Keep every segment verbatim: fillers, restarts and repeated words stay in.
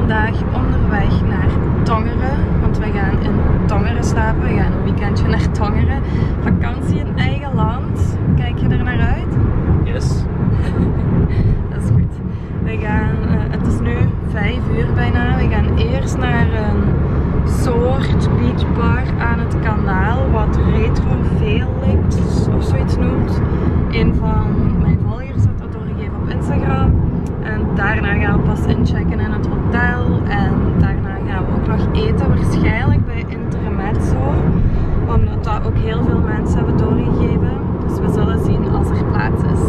vandaag onderweg naar Tongeren, want we gaan in Tongeren slapen. We gaan een weekendje naar Tongeren. Vakantie in eigen land. Kijk je er naar uit? Yes. Dat is goed. We gaan, uh, het is nu vijf uur bijna. We gaan eerst naar een soort beachbar aan het kanaal, wat Retro Felix of zoiets noemt. Een van mijn volgers had dat doorgegeven op Instagram. En daarna gaan we pas inchecken in het hotel. En daarna gaan we ook nog eten, waarschijnlijk bij Intermezzo. Omdat dat ook heel veel mensen hebben doorgegeven. Dus we zullen zien als er plaats is.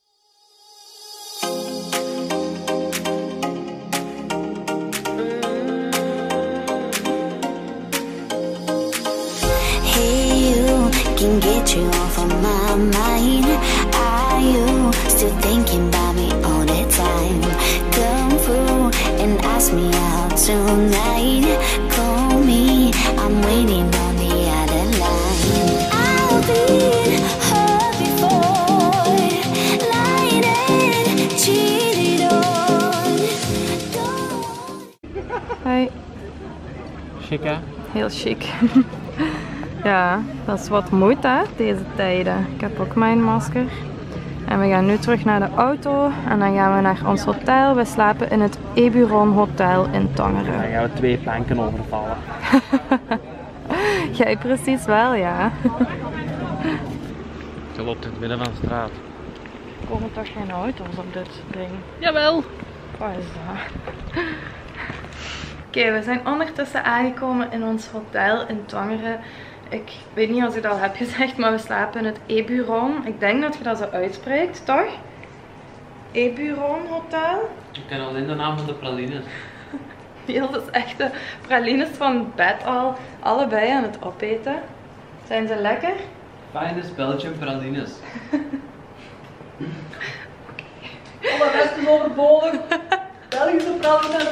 Can get you off of my mind. Are you still thinking about me all the time? Come through and ask me out tonight. Call me, I'm waiting on the other line. I've been hurt before, lied and cheated on. Hoi. Chic hè? Heel chic. Ja, dat is wat moet hè, deze tijden. Ik heb ook mijn masker. En we gaan nu terug naar de auto en dan gaan we naar ons hotel. We slapen in het Eburon Hotel in Tongeren. Dan gaan we twee banken overvallen. Jij precies wel, ja. Je loopt in het midden van de straat. Er komen toch geen auto's op dit ding? Jawel! Wat is dat? Oké, okay, we zijn ondertussen aangekomen in ons hotel in Tongeren. Ik weet niet als ik dat al heb gezegd, maar we slapen in het Eburon. Ik denk dat je dat zo uitspreekt, toch? Eburon Hotel. Ik ken alleen de naam van de pralines. Heel is echt de pralines van het bed al allebei aan het opeten. Zijn ze lekker? Finest Belgian pralines. Alle rest is overbodig. Belgische pralines.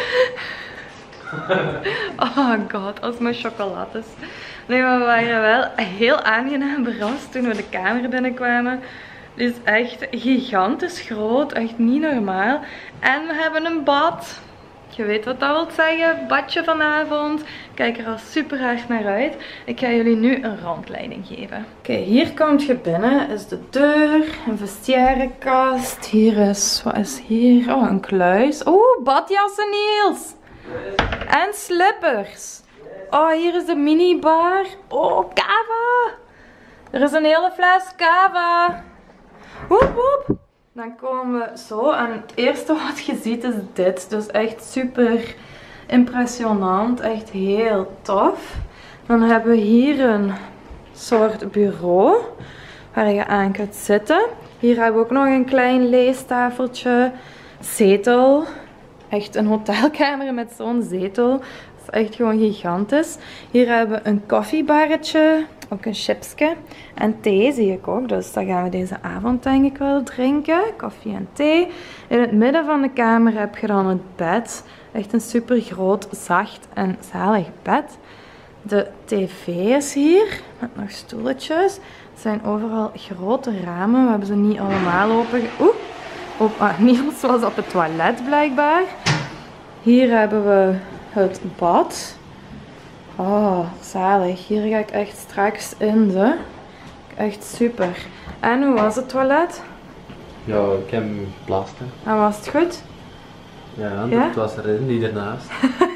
Oh god, als mijn chocolades. Nee, maar we waren wel heel aangenaam verrast toen we de kamer binnenkwamen. Het is echt gigantisch groot, echt niet normaal. En we hebben een bad. Je weet wat dat wil zeggen, badje vanavond. Ik kijk er al super hard naar uit. Ik ga jullie nu een rondleiding geven. Oké, okay, hier kom je binnen, is de deur, een vestiairekast. Hier is, wat is hier? Oh, een kluis. Oeh, badjassen Niels! En slippers. Oh, hier is de minibar. Oh, kava. Er is een hele fles kava. Woep, woep. Dan komen we zo. En het eerste wat je ziet is dit. Dus echt super impressionant. Echt heel tof. Dan hebben we hier een soort bureau waar je aan kunt zitten. Hier hebben we ook nog een klein leestafeltje. Zetel. Echt een hotelkamer met zo'n zetel. Dat is echt gewoon gigantisch. Hier hebben we een koffiebarretje. Ook een chipsje. En thee zie ik ook. Dus dat gaan we deze avond denk ik wel drinken. Koffie en thee. In het midden van de kamer heb je dan het bed. Echt een super groot, zacht en zalig bed. De tv is hier. Met nog stoeltjes. Er zijn overal grote ramen. We hebben ze niet allemaal open. Oeh. Op, ah, Niels was op het toilet blijkbaar. Hier hebben we het bad. Oh, zalig. Hier ga ik echt straks in. Ze. Echt super. En hoe was het toilet? Ja, ik heb hem geplaster. En was het goed? Ja, ja? dat was erin, die ernaast.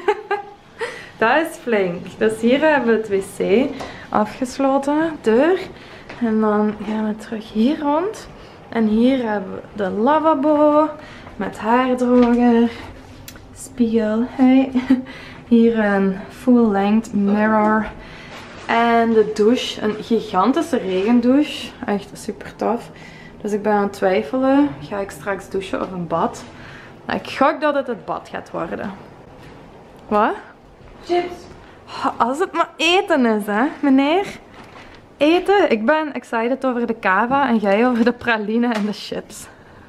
Dat is flink. Dus hier hebben we het wc afgesloten, deur. En dan gaan we terug hier rond. En hier hebben we de lavabo met haardroger, spiegel, hey. Hier een full-length mirror en de douche, een gigantische regendouche, echt super tof. Dus ik ben aan het twijfelen, ga ik straks douchen of een bad? Nou, ik gok dat het het bad gaat worden. Wat? Chips. Als het maar eten is, hè, meneer. Eten. Ik ben excited over de kava en jij over de praline en de chips.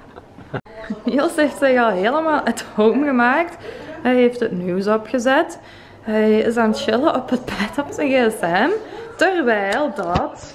Niels heeft zich al helemaal at home gemaakt. Hij heeft het nieuws opgezet. Hij is aan het chillen op het bed op zijn gsm. Terwijl dat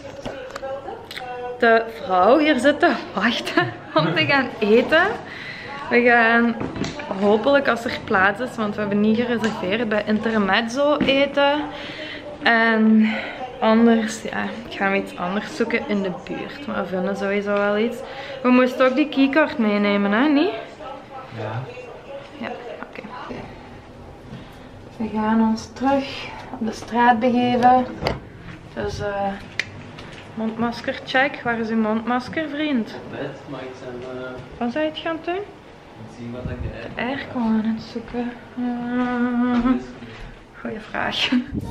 de vrouw hier zit te wachten om te gaan eten. We gaan hopelijk als er plaats is, want we hebben niet gereserveerd, bij Intermezzo eten. En anders ja, gaan we iets anders zoeken in de buurt. Maar we vinden sowieso wel iets. We moesten ook die keycard meenemen, hè? Niet? Ja. Ja, oké. Okay. We gaan ons terug op de straat begeven. Dus uh, mondmaskercheck. Waar is uw mondmasker, vriend? Bed, maar ik zijn... Uh... Wat zou je het gaan doen? Zien wat ik heb. De airco aan het zoeken. Uh, goeie vraag.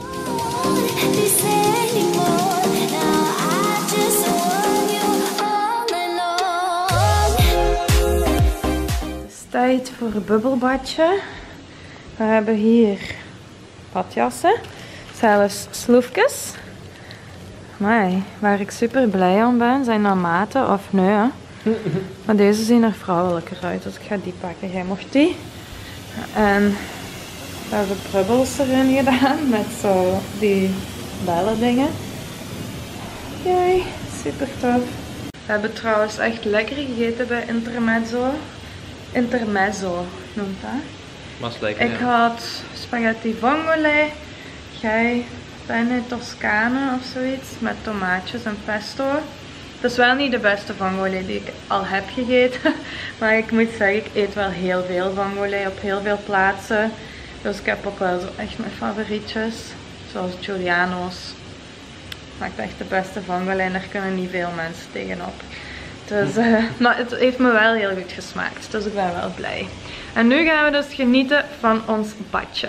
Het is tijd voor een bubbelbadje. We hebben hier badjassen, zelfs sloefjes. Amai, waar ik super blij om ben, zijn dan maten of nee. Hè? Maar deze zien er vrouwelijker uit, dus ik ga die pakken. Jij mocht die. En we hebben brubbels erin gedaan met zo die bellen dingen. Jee, super tof. We hebben trouwens echt lekker gegeten bij Intermezzo. Intermezzo noemt dat. Was lekker. Ik ja. had spaghetti vongole, jij penne toscane of zoiets met tomaatjes en pesto. Het is wel niet de beste vongole die ik al heb gegeten, maar ik moet zeggen, ik eet wel heel veel vongole op heel veel plaatsen. Dus ik heb ook wel zo echt mijn favorietjes, zoals Giuliano's. Maakt echt de beste vongole en daar kunnen niet veel mensen tegenop. Dus, uh, maar het heeft me wel heel goed gesmaakt, dus ik ben wel blij. En nu gaan we dus genieten van ons badje.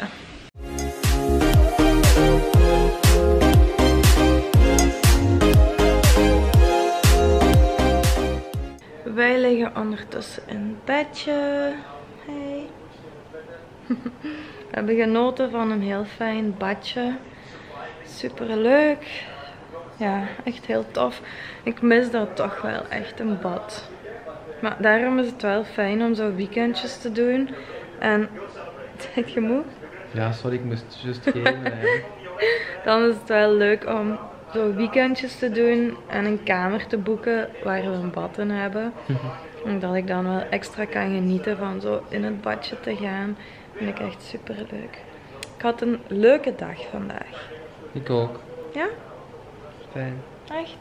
Wij liggen ondertussen in het bedje. Hey. We hebben genoten van een heel fijn badje. Super leuk. Ja, echt heel tof. Ik mis dat toch wel echt een bad. Maar daarom is het wel fijn om zo weekendjes te doen. En, zeg je moe? Ja, sorry, ik moest juist geven. Dan is het wel leuk om zo weekendjes te doen en een kamer te boeken waar we een bad in hebben. Omdat ik dan wel extra kan genieten van zo in het badje te gaan. Vind ik echt super leuk. Ik had een leuke dag vandaag. Ik ook. Ja? Fijn. Echt?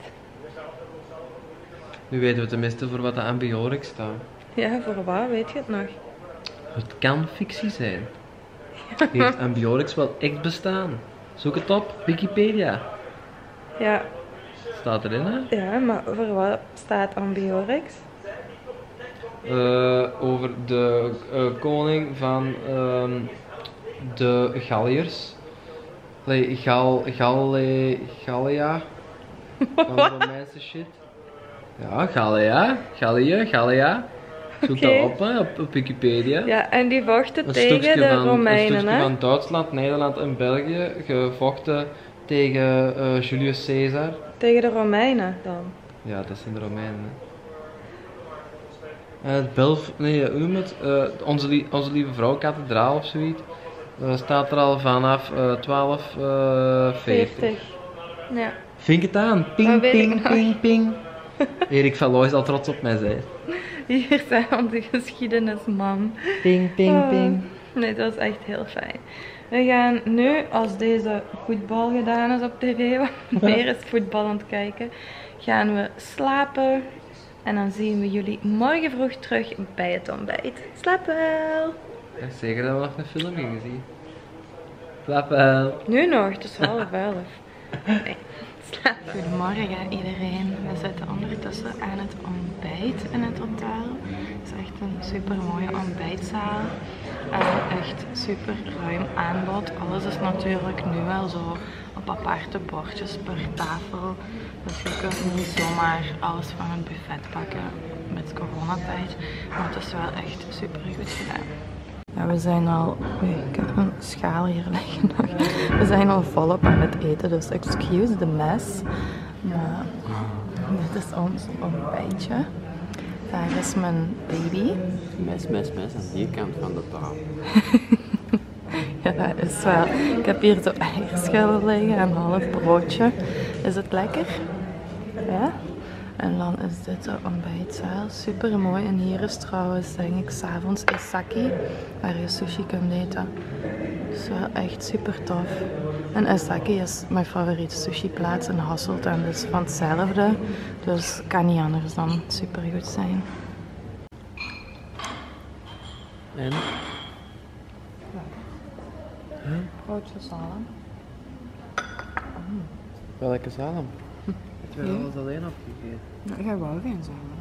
Nu weten we tenminste voor wat de Ambiorix staat. Ja, voor wat? Weet je het nog? Het kan fictie zijn. Heeft Ambiorix wel echt bestaan? Zoek het op, Wikipedia. Ja. Staat erin, hè? Ja, maar voor wat staat Ambiorix? Uh, over de uh, koning van uh, de Galliërs. Allee, Gal, Galle, Gallia. Van de Romeinse shit. Ja, Gallia, Gallia, Gallia. Zoek Okay. dat op, hè, op, op Wikipedia. Ja, en die vochten Een tegen stukje de van, Romeinen, een stukje hè? van Duitsland, Nederland en België gevochten tegen uh, Julius Caesar. Tegen de Romeinen dan. Ja, dat zijn de Romeinen. Hè. Uh, het Belf, nee, hoe noem het? Uh, onze, lie onze Lieve Vrouw Kathedraal of zoiets. Uh, staat er al vanaf uh, twaalf veertig. Ja. Vink het aan. Ping, Dat weet ik ping, nog. ping, ping. Erik van Looy zal trots op mij zijn. Hier zijn onze geschiedenisman. Ping, ping, Oh. ping. Nee, dat is echt heel fijn. We gaan nu, als deze voetbal gedaan is op tv, want meer is voetbal aan het kijken, gaan we slapen. En dan zien we jullie morgen vroeg terug bij het ontbijt. Slaap wel! Ja, zeker dat we nog een film gingen zien. Slaap wel. Nu nog, het is half elf. Nee, slaap. Goedemorgen iedereen. We zitten ondertussen aan het ontbijt in het hotel. Het is echt een super mooie ontbijtzaal. En echt super ruim aanbod. Alles is natuurlijk nu wel zo op aparte bordjes per tafel. Dus je kunt niet zomaar alles van een buffet pakken met coronatijd. Maar het is wel echt super goed gedaan. Ja, we zijn al, oei, ik heb een schaal hier liggen nog. We zijn al volop aan het eten, dus excuse the mess. Maar dit is ons ontbijtje. Daar is mijn baby. Mes, mes, mes aan die kant van de tafel. Ja, dat is wel. Ik heb hier zo eierschillen liggen en een half broodje. Is het lekker? Ja? En dan is dit de ontbijtzaal. Super mooi. En hier is trouwens, denk ik, s'avonds Esaki, waar je sushi kunt eten. Dus wel echt super tof. En Esaki is mijn favoriete sushi plaats in Hasselt en dus van hetzelfde. Dus kan niet anders dan super goed zijn. En? Huh? Broodje salm. Mm. Welke salm? Heb je Ja. alles alleen opgegeten? Nou, ik heb wel geen salm.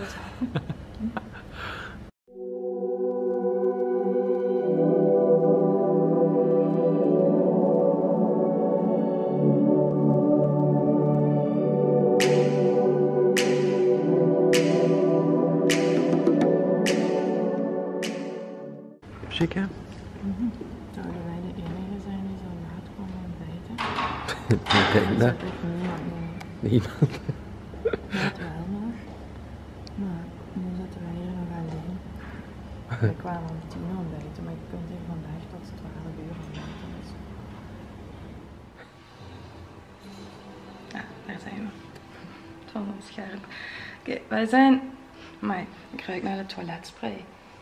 Chic, hè? Mm-hmm. Zouden wij de enige zijn die zo laat komen ontbijten? Ik denk dat. Ik niemand meer. Niemand. Net wel nog. Maar nu zitten wij hier nog alleen. We kwamen om tien uur ontbijten, maar je kunt hier vandaag tot twaalf uur ontbijten. Dus. Ja, daar zijn we. Het was een scherm. Oké, okay, wij zijn... Maar ik ruik naar de toiletspray.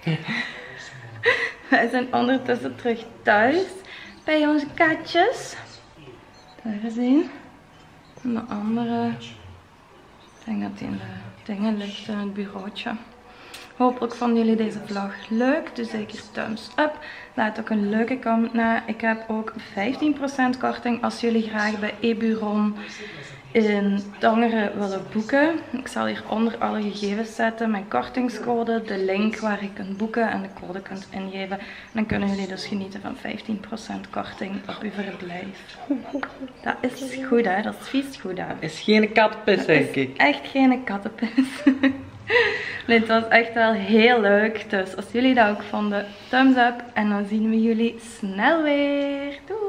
Wij zijn ondertussen terug thuis bij onze katjes. Daar is één. En de andere, ik denk dat die in de dingen ligt in het bureautje. Hopelijk vonden jullie deze vlog leuk. Doe zeker thumbs up. Laat ook een leuke comment na. Ik heb ook vijftien procent korting als jullie graag bij Eburon in Tongeren willen boeken. Ik zal hieronder alle gegevens zetten. Mijn kortingscode, de link waar je kunt boeken en de code kunt ingeven. En dan kunnen jullie dus genieten van vijftien procent korting op uw verblijf. Dat is goed, hè? Dat is vies goed, hè? Is geen kattenpis, denk ik. Echt geen kattenpis. Nee, het was echt wel heel leuk. Dus als jullie dat ook vonden, thumbs up. En dan zien we jullie snel weer. Doei!